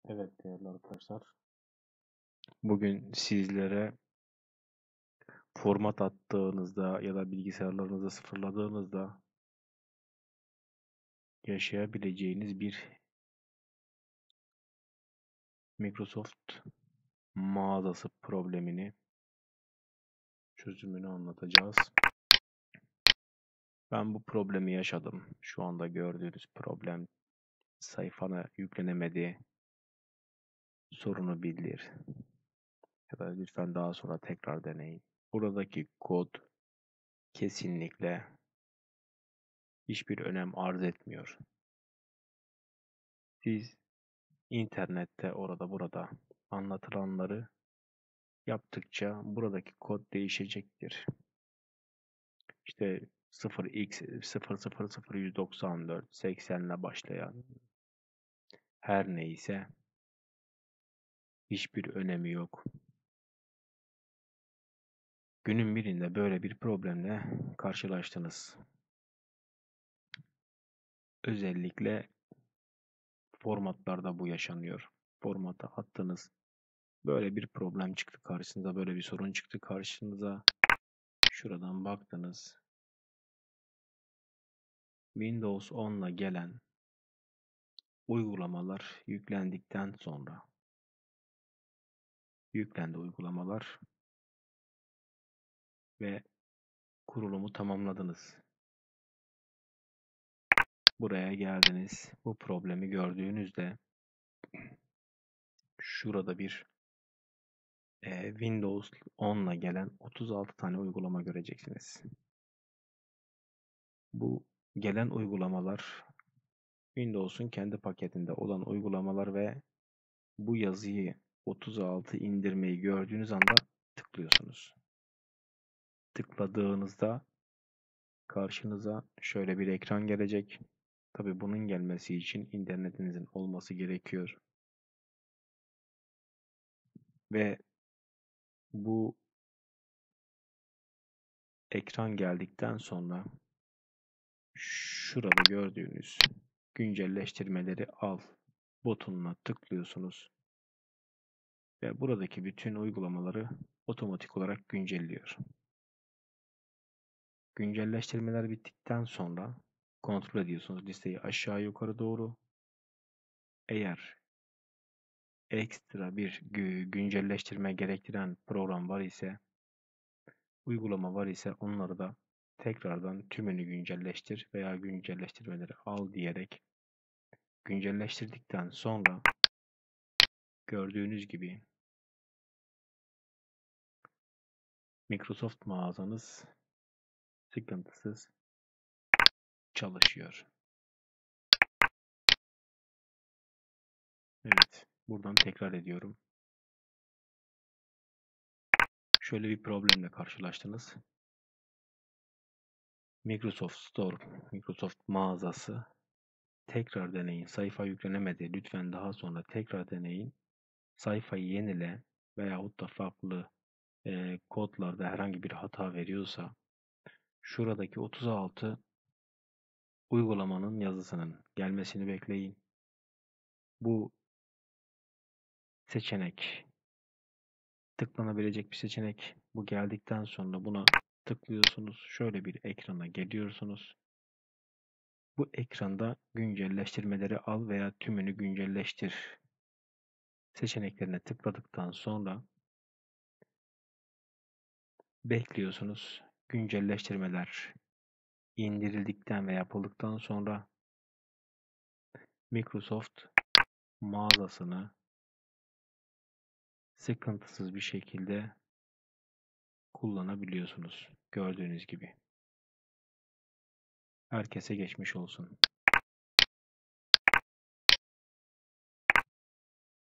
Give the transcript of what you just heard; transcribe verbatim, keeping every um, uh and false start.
Evet değerli arkadaşlar, bugün sizlere format attığınızda ya da bilgisayarlarınızı sıfırladığınızda yaşayabileceğiniz bir Microsoft mağazası problemini, çözümünü anlatacağız. Ben bu problemi yaşadım. Şu anda gördüğünüz problem sayfana yüklenemedi, sorunu bildir ya da lütfen daha sonra tekrar deneyin. Buradaki kod kesinlikle hiçbir önem arz etmiyor. Siz İnternette orada burada anlatılanları yaptıkça buradaki kod değişecektir. İşte sıfır x sıfır sıfır sıfır yüz doksan dört seksen ile başlayan her neyse hiçbir önemi yok. Günün birinde böyle bir problemle karşılaştınız. Özellikle formatlarda bu yaşanıyor. Formata attınız. Böyle bir problem çıktı karşınıza, böyle bir sorun çıktı karşınıza. Şuradan baktınız. Windows on ile gelen uygulamalar yüklendikten sonra yüklendi uygulamalar ve kurulumu tamamladınız. Buraya geldiniz. Bu problemi gördüğünüzde şurada bir e, Windows on ile gelen otuz altı tane uygulama göreceksiniz. Bu gelen uygulamalar Windows'un kendi paketinde olan uygulamalar ve bu yazıyı otuz altı indirmeyi gördüğünüz anda tıklıyorsunuz. Tıkladığınızda karşınıza şöyle bir ekran gelecek. Tabii bunun gelmesi için internetinizin olması gerekiyor. Ve bu ekran geldikten sonra şurada gördüğünüz güncelleştirmeleri al butonuna tıklıyorsunuz. Ve buradaki bütün uygulamaları otomatik olarak güncelliyor. Güncelleştirmeler bittikten sonra kontrol ediyorsunuz listeyi aşağı yukarı doğru. Eğer ekstra bir güncelleştirme gerektiren program var ise, uygulama var ise onları da tekrardan tümünü güncelleştir veya güncelleştirmeleri al diyerek güncelleştirdikten sonra gördüğünüz gibi Microsoft mağazanız sıkıntısız çalışıyor. Evet, buradan tekrar ediyorum. Şöyle bir problemle karşılaştınız. Microsoft Store, Microsoft mağazası tekrar deneyin. Sayfa yüklenemedi. Lütfen daha sonra tekrar deneyin. Sayfayı yenile veyahut da farklı e, kodlarda herhangi bir hata veriyorsa şuradaki otuz altı uygulamanın yazısının gelmesini bekleyin. Bu seçenek tıklanabilecek bir seçenek. Bu geldikten sonra buna tıklıyorsunuz. Şöyle bir ekrana geliyorsunuz. Bu ekranda güncelleştirmeleri al veya tümünü güncelleştir seçeneklerine tıkladıktan sonra bekliyorsunuz. Güncelleştirmeler indirildikten ve yapıldıktan sonra Microsoft mağazasını sıkıntısız bir şekilde kullanabiliyorsunuz. Gördüğünüz gibi. Herkese geçmiş olsun.